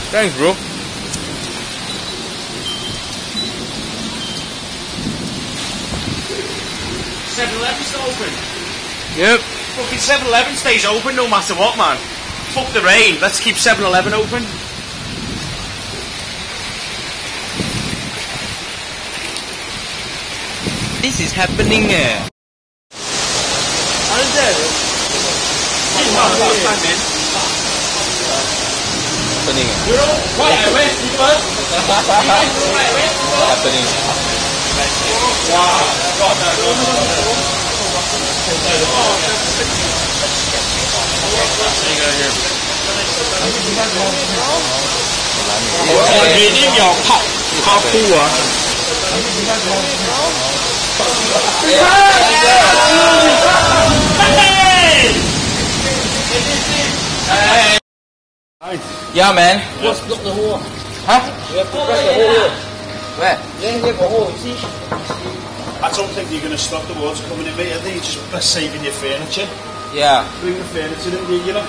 Thanks, bro. 7-Eleven's open. Yep. Fucking 7-Eleven stays open no matter what, man. Fuck the rain. Let's keep 7-Eleven open. This is happening. Happening. We're all quiet away. Happening. Wow. Yeah, man. Just look the hole. Huh? You have to press the hole here. Where? Yeah, there's a hole, you see? I don't think you're going to stop the water coming in, mate. I think you're just saving your furniture. Yeah. Bring the furniture in, you're not